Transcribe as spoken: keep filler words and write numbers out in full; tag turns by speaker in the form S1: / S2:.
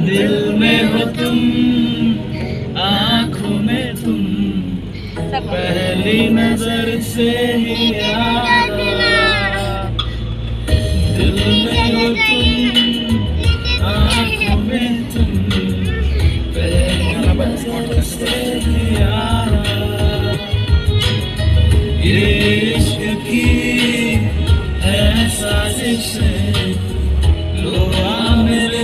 S1: दिल में हो तुम, आँखों में तुम, पहली नजर से ही यारा। दिल में हो तुम, आँखों में तुम, पहली नजर से ही यारा। ये इश्क की है साजिश, लो आ मेरे